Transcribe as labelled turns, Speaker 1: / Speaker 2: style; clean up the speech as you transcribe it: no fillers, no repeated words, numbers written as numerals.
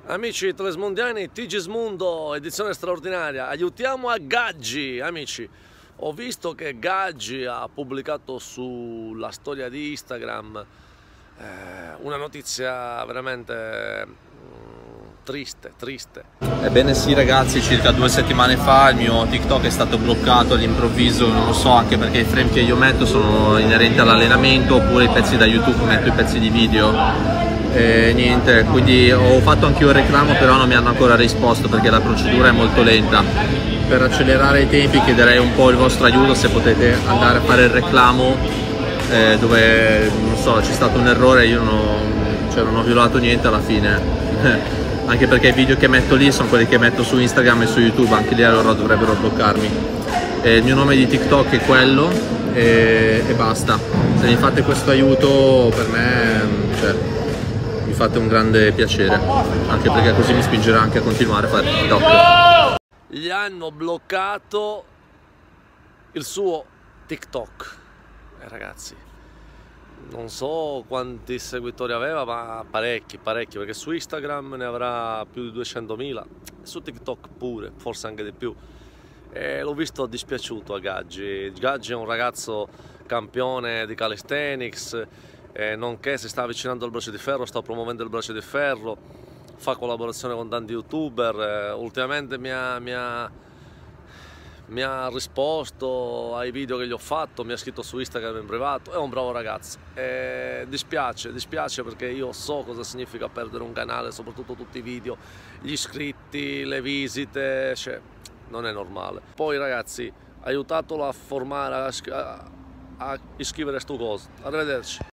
Speaker 1: Amici Tresmondiani, Tigismundo, edizione straordinaria, aiutiamo a Gaggi, amici. Ho visto che Gaggi ha pubblicato sulla storia di Instagram una notizia veramente triste.
Speaker 2: Ebbene sì ragazzi, circa 2 settimane fa il mio TikTok è stato bloccato all'improvviso, non lo so, anche perché i frame che io metto sono inerenti all'allenamento, oppure i pezzi da YouTube, metto i pezzi di video. E niente, quindi ho fatto anche io il reclamo, però non mi hanno ancora risposto perché la procedura è molto lenta. Per accelerare i tempi chiederei un po' il vostro aiuto, se potete andare a fare il reclamo dove, non so, c'è stato un errore, io non ho violato niente alla fine. Anche perché i video che metto lì sono quelli che metto su Instagram e su YouTube, anche lì allora dovrebbero bloccarmi. Il mio nome di TikTok è quello e basta. Se mi fate questo aiuto per me, mi fate un grande piacere, anche perché così mi spingerà anche a continuare a fare TikTok.
Speaker 1: Gli hanno bloccato il suo TikTok, ragazzi. Non so quanti seguitori aveva, ma parecchi, perché su Instagram ne avrà più di 200.000, su TikTok pure, forse anche di più. E l'ho visto dispiaciuto a Gaggi. Gaggi è un ragazzo campione di calisthenics, nonché si sta avvicinando al braccio di ferro, sta promuovendo il braccio di ferro, fa collaborazione con tanti youtuber, ultimamente mi ha risposto ai video che gli ho fatto, mi ha scritto su Instagram in privato, è un bravo ragazzo. Dispiace perché io so cosa significa perdere un canale, soprattutto tutti i video, gli iscritti, le visite, cioè non è normale. Poi ragazzi, aiutatelo a formare, a iscrivere sto coso. Arrivederci.